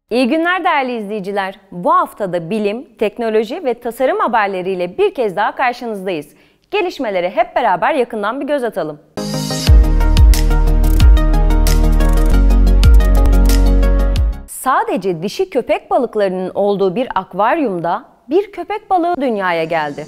İyi günler değerli izleyiciler. Bu haftada bilim, teknoloji ve tasarım haberleriyle bir kez daha karşınızdayız. Gelişmelere hep beraber yakından bir göz atalım. Sadece dişi köpek balıklarının olduğu bir akvaryumda bir köpek balığı dünyaya geldi.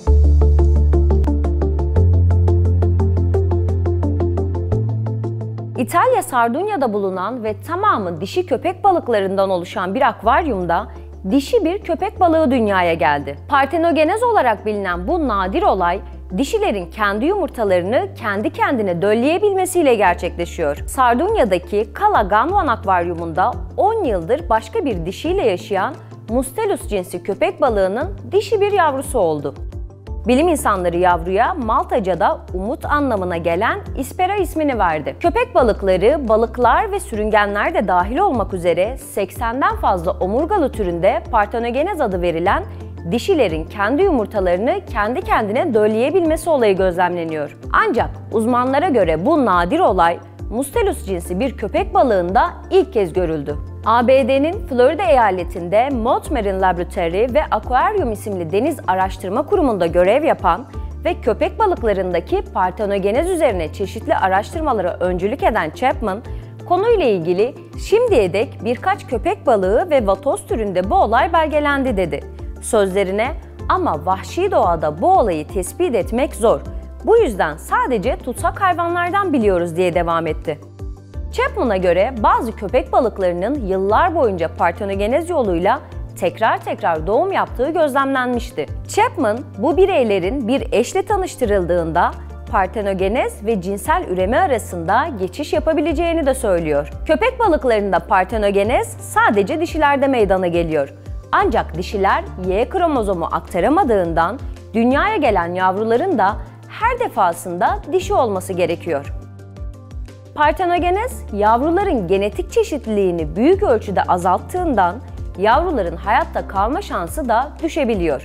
İtalya Sardunya'da bulunan ve tamamı dişi köpek balıklarından oluşan bir akvaryumda dişi bir köpek balığı dünyaya geldi. Partenogenez olarak bilinen bu nadir olay, dişilerin kendi yumurtalarını kendi kendine dölleyebilmesiyle gerçekleşiyor. Sardunya'daki Cala Ganvan akvaryumunda 10 yıldır başka bir dişiyle yaşayan Mustelus cinsi köpek balığının dişi bir yavrusu oldu. Bilim insanları yavruya Maltaca'da umut anlamına gelen Ispera ismini verdi. Köpek balıkları, balıklar ve sürüngenler de dahil olmak üzere 80'den fazla omurgalı türünde partenogenez adı verilen dişilerin kendi yumurtalarını kendi kendine dölleyebilmesi olayı gözlemleniyor. Ancak uzmanlara göre bu nadir olay Mustelus cinsi bir köpek balığında ilk kez görüldü. ABD'nin Florida eyaletinde Mott Marine Laboratory ve Aquarium isimli deniz araştırma kurumunda görev yapan ve köpek balıklarındaki partenogenez üzerine çeşitli araştırmalara öncülük eden Chapman, konuyla ilgili şimdiye dek birkaç köpek balığı ve vatoz türünde bu olay belgelendi dedi. Sözlerine "Ama vahşi doğada bu olayı tespit etmek zor. Bu yüzden sadece tutsak hayvanlardan biliyoruz" diye devam etti. Chapman'a göre bazı köpek balıklarının yıllar boyunca partenogenez yoluyla tekrar doğum yaptığı gözlemlenmişti. Chapman, bu bireylerin bir eşle tanıştırıldığında partenogenez ve cinsel üreme arasında geçiş yapabileceğini de söylüyor. Köpek balıklarında partenogenez sadece dişilerde meydana geliyor. Ancak dişiler Y kromozomu aktaramadığından dünyaya gelen yavruların da her defasında dişi olması gerekiyor. Partenogenez, yavruların genetik çeşitliliğini büyük ölçüde azalttığından yavruların hayatta kalma şansı da düşebiliyor.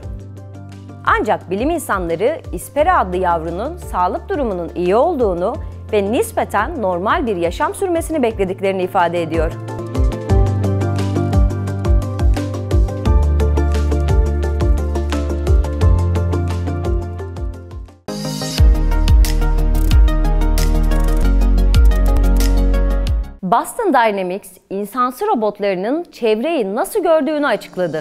Ancak bilim insanları Ispera adlı yavrunun sağlık durumunun iyi olduğunu ve nispeten normal bir yaşam sürmesini beklediklerini ifade ediyor. Boston Dynamics, insansı robotlarının çevreyi nasıl gördüğünü açıkladı.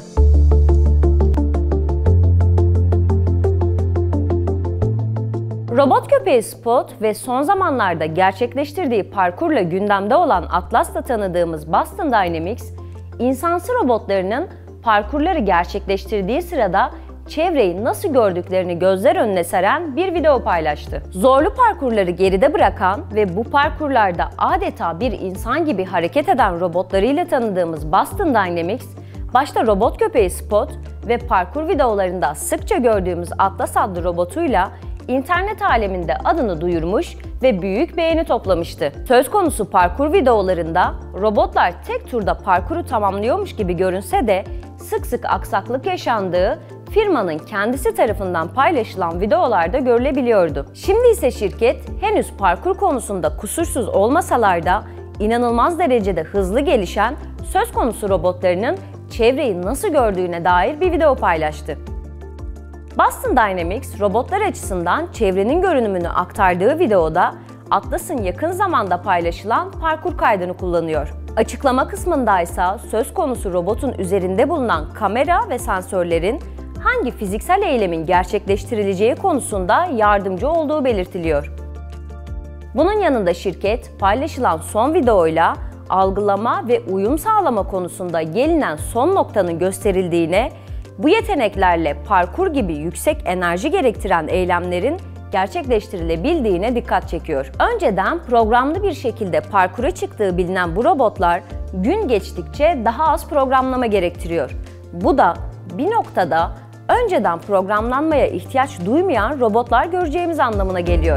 Robot köpeği Spot ve son zamanlarda gerçekleştirdiği parkurla gündemde olan Atlas'ta tanıdığımız Boston Dynamics, insansı robotlarının parkurları gerçekleştirdiği sırada çevreyi nasıl gördüklerini gözler önüne seren bir video paylaştı. Zorlu parkurları geride bırakan ve bu parkurlarda adeta bir insan gibi hareket eden robotlarıyla tanıdığımız Boston Dynamics, başta robot köpeği Spot ve parkur videolarında sıkça gördüğümüz Atlas adlı robotuyla internet aleminde adını duyurmuş ve büyük beğeni toplamıştı. Söz konusu parkur videolarında robotlar tek turda parkuru tamamlıyormuş gibi görünse de sık sık aksaklık yaşandığı firmanın kendisi tarafından paylaşılan videolarda görülebiliyordu. Şimdi ise şirket henüz parkur konusunda kusursuz olmasalar da inanılmaz derecede hızlı gelişen söz konusu robotlarının çevreyi nasıl gördüğüne dair bir video paylaştı. Boston Dynamics, robotlar açısından çevrenin görünümünü aktardığı videoda Atlas'ın yakın zamanda paylaşılan parkur kaydını kullanıyor. Açıklama kısmındaysa söz konusu robotun üzerinde bulunan kamera ve sensörlerin hangi fiziksel eylemin gerçekleştirileceği konusunda yardımcı olduğu belirtiliyor. Bunun yanında şirket paylaşılan son videoyla algılama ve uyum sağlama konusunda gelinen son noktanın gösterildiğine, bu yeteneklerle parkur gibi yüksek enerji gerektiren eylemlerin gerçekleştirilebildiğine dikkat çekiyor. Önceden programlı bir şekilde parkura çıktığı bilinen bu robotlar gün geçtikçe daha az programlama gerektiriyor. Bu da bir noktada önceden programlanmaya ihtiyaç duymayan robotlar göreceğimiz anlamına geliyor.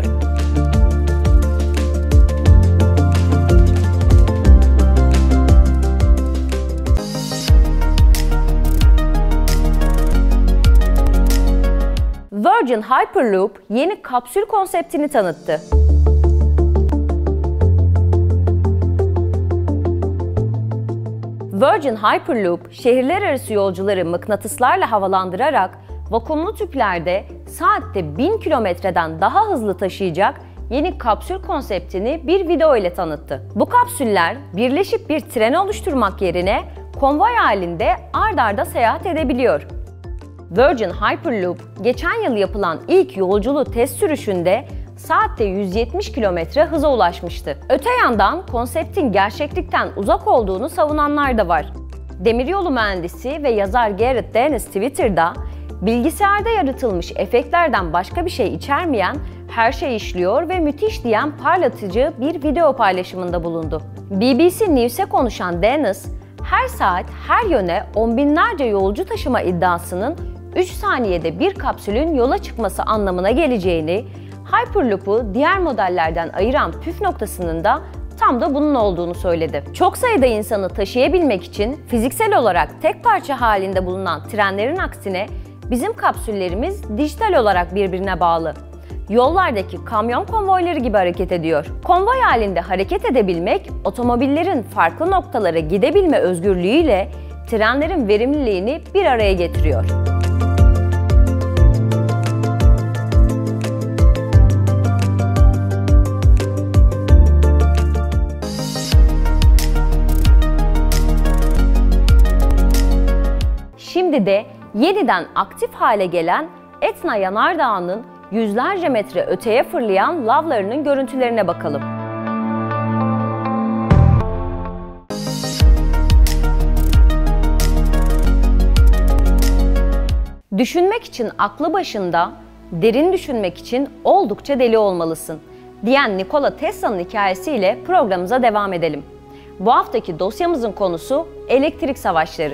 Virgin Hyperloop yeni kapsül konseptini tanıttı. Virgin Hyperloop, şehirler arası yolcuları mıknatıslarla havalandırarak vakumlu tüplerde saatte 1000 kilometreden daha hızlı taşıyacak yeni kapsül konseptini bir video ile tanıttı. Bu kapsüller birleşik bir tren oluşturmak yerine konvoy halinde ard arda seyahat edebiliyor. Virgin Hyperloop, geçen yıl yapılan ilk yolculuğu test sürüşünde saatte 170 kilometre hıza ulaşmıştı. Öte yandan konseptin gerçeklikten uzak olduğunu savunanlar da var. Demiryolu mühendisi ve yazar Gareth Dennis Twitter'da, bilgisayarda yaratılmış efektlerden başka bir şey içermeyen, her şey işliyor ve müthiş diyen parlatıcı bir video paylaşımında bulundu. BBC News'e konuşan Dennis, her saat her yöne on binlerce yolcu taşıma iddiasının 3 saniyede bir kapsülün yola çıkması anlamına geleceğini, Hyperloop'u diğer modellerden ayıran püf noktasının da tam da bunun olduğunu söyledi. Çok sayıda insanı taşıyabilmek için fiziksel olarak tek parça halinde bulunan trenlerin aksine bizim kapsüllerimiz dijital olarak birbirine bağlı. Yollardaki kamyon konvoyları gibi hareket ediyor. Konvoy halinde hareket edebilmek, otomobillerin farklı noktalara gidebilme özgürlüğüyle trenlerin verimliliğini bir araya getiriyor. Şimdi de yeniden aktif hale gelen Etna Yanardağı'nın yüzlerce metre öteye fırlayan lavlarının görüntülerine bakalım. Düşünmek için aklı başında, derin düşünmek için oldukça deli olmalısın diyen Nikola Tesla'nın hikayesiyle programımıza devam edelim. Bu haftaki dosyamızın konusu elektrik savaşları.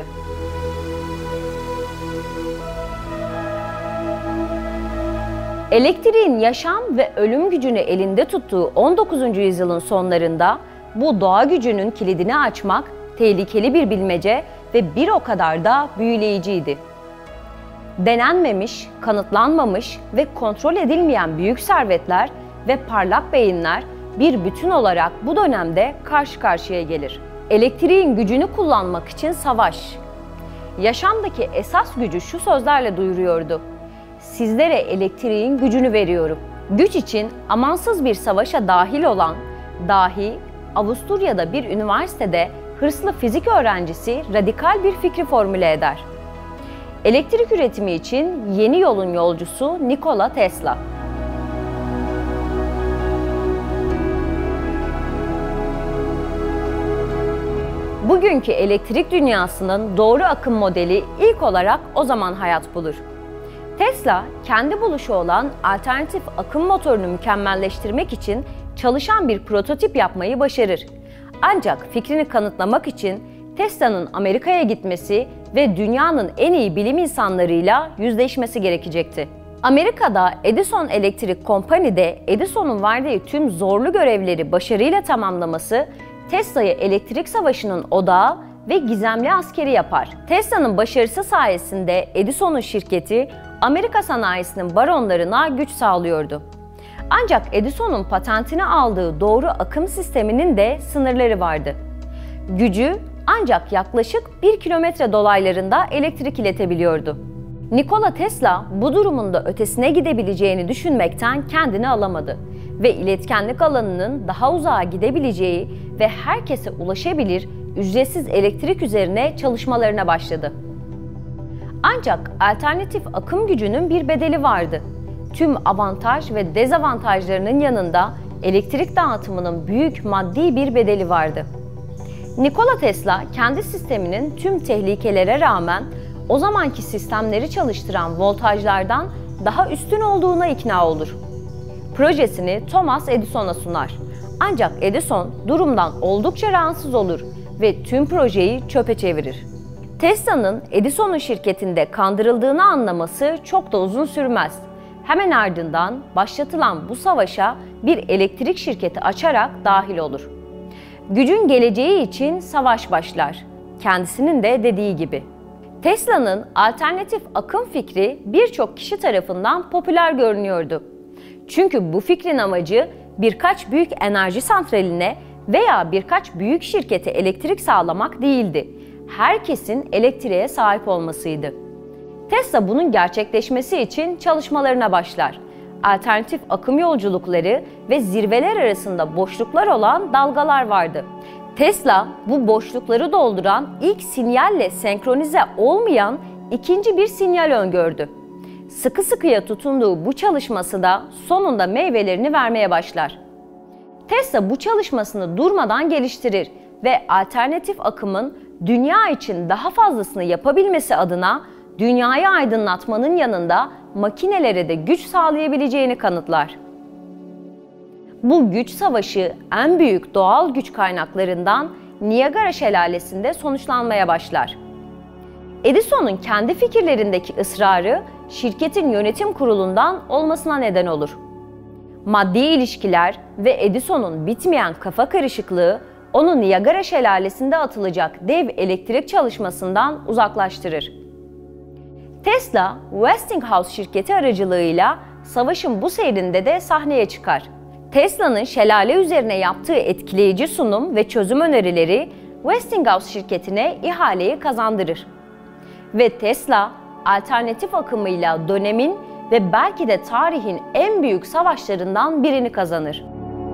Elektriğin yaşam ve ölüm gücünü elinde tuttuğu 19. yüzyılın sonlarında bu doğa gücünün kilidini açmak tehlikeli bir bilmece ve bir o kadar da büyüleyiciydi. Denenmemiş, kanıtlanmamış ve kontrol edilmeyen büyük servetler ve parlak beyinler bir bütün olarak bu dönemde karşı karşıya gelir. Elektriğin gücünü kullanmak için savaş. Yaşamdaki esas gücü şu sözlerle duyuruyordu: "Sizlere elektriğin gücünü veriyorum." Güç için amansız bir savaşa dahil olan dahi Avusturya'da bir üniversitede hırslı fizik öğrencisi radikal bir fikri formüle eder. Elektrik üretimi için yeni yolun yolcusu Nikola Tesla. Bugünkü elektrik dünyasının doğru akım modeli ilk olarak o zaman hayat bulur. Tesla, kendi buluşu olan alternatif akım motorunu mükemmelleştirmek için çalışan bir prototip yapmayı başarır. Ancak fikrini kanıtlamak için Tesla'nın Amerika'ya gitmesi ve dünyanın en iyi bilim insanlarıyla yüzleşmesi gerekecekti. Amerika'da Edison Electric Company'de Edison'un verdiği tüm zorlu görevleri başarıyla tamamlaması Tesla'yı elektrik savaşının odağı ve gizemli askeri yapar. Tesla'nın başarısı sayesinde Edison'un şirketi Amerika sanayisinin baronlarına güç sağlıyordu. Ancak Edison'un patentini aldığı doğru akım sisteminin de sınırları vardı. Gücü ancak yaklaşık 1 kilometre dolaylarında elektrik iletebiliyordu. Nikola Tesla bu durumun da ötesine gidebileceğini düşünmekten kendini alamadı ve iletkenlik alanının daha uzağa gidebileceği ve herkese ulaşabilir ücretsiz elektrik üzerine çalışmalarına başladı. Ancak alternatif akım gücünün bir bedeli vardı. Tüm avantaj ve dezavantajlarının yanında elektrik dağıtımının büyük maddi bir bedeli vardı. Nikola Tesla kendi sisteminin tüm tehlikelere rağmen o zamanki sistemleri çalıştıran voltajlardan daha üstün olduğuna ikna olur. Projesini Thomas Edison'a sunar. Ancak Edison durumdan oldukça rahatsız olur ve tüm projeyi çöpe çevirir. Tesla'nın Edison'un şirketinde kandırıldığını anlaması çok da uzun sürmez. Hemen ardından başlatılan bu savaşa bir elektrik şirketi açarak dahil olur. Gücün geleceği için savaş başlar. Kendisinin de dediği gibi. Tesla'nın alternatif akım fikri birçok kişi tarafından popüler görünüyordu. Çünkü bu fikrin amacı birkaç büyük enerji santraline veya birkaç büyük şirkete elektrik sağlamak değildi. herkesin elektriğe sahip olmasıydı. Tesla bunun gerçekleşmesi için çalışmalarına başlar. Alternatif akım yolculukları ve zirveler arasında boşluklar olan dalgalar vardı. Tesla bu boşlukları dolduran ilk sinyalle senkronize olmayan ikinci bir sinyal öngördü. Sıkı sıkıya tutunduğu bu çalışması da sonunda meyvelerini vermeye başlar. Tesla bu çalışmasını durmadan geliştirir ve alternatif akımın dünya için daha fazlasını yapabilmesi adına dünyayı aydınlatmanın yanında makinelere de güç sağlayabileceğini kanıtlar. Bu güç savaşı en büyük doğal güç kaynaklarından Niagara Şelalesi'nde sonuçlanmaya başlar. Edison'un kendi fikirlerindeki ısrarı şirketin yönetim kurulundan olmasına neden olur. Maddi ilişkiler ve Edison'un bitmeyen kafa karışıklığı onu Niagara Şelalesi'nde atılacak dev elektrik çalışmasından uzaklaştırır. Tesla, Westinghouse şirketi aracılığıyla savaşın bu seyrinde de sahneye çıkar. Tesla'nın şelale üzerine yaptığı etkileyici sunum ve çözüm önerileri Westinghouse şirketine ihaleyi kazandırır. Ve Tesla, alternatif akımıyla dönemin ve belki de tarihin en büyük savaşlarından birini kazanır.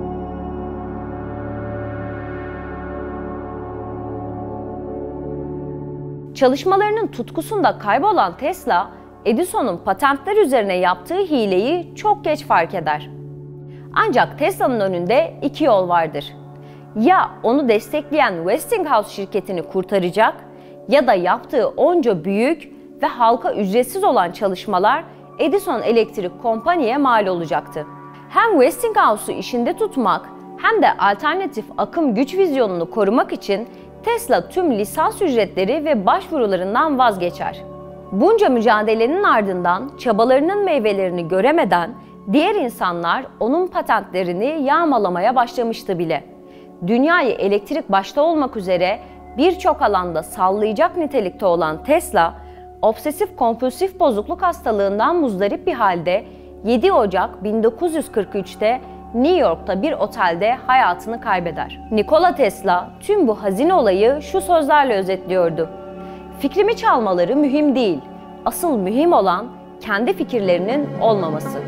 Çalışmalarının tutkusunda kaybolan Tesla, Edison'un patentler üzerine yaptığı hileyi çok geç fark eder. Ancak Tesla'nın önünde iki yol vardır. Ya onu destekleyen Westinghouse şirketini kurtaracak ya da yaptığı onca büyük ve halka ücretsiz olan çalışmalar Edison Electric Company'ye mal olacaktı. Hem Westinghouse'u işinde tutmak hem de alternatif akım güç vizyonunu korumak için Tesla tüm lisans ücretleri ve başvurularından vazgeçer. Bunca mücadelenin ardından çabalarının meyvelerini göremeden diğer insanlar onun patentlerini yağmalamaya başlamıştı bile. Dünyayı elektrik başta olmak üzere birçok alanda sallayacak nitelikte olan Tesla, obsesif kompulsif bozukluk hastalığından muzdarip bir halde 7 Ocak 1943'te New York'ta bir otelde hayatını kaybeder. Nikola Tesla tüm bu hazin olayı şu sözlerle özetliyordu: "Fikrimi çalmaları mühim değil, asıl mühim olan kendi fikirlerinin olmaması."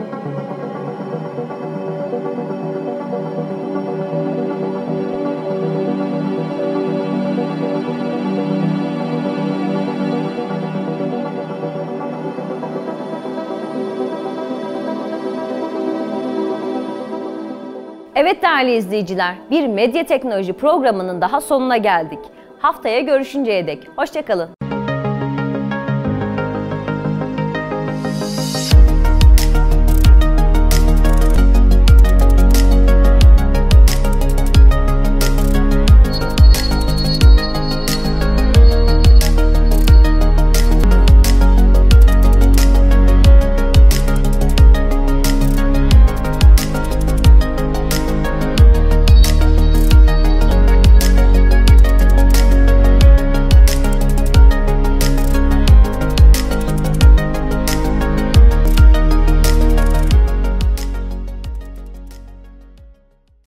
Evet değerli izleyiciler, bir medya teknoloji programının daha sonuna geldik. Haftaya görüşünceye dek hoşça kalın.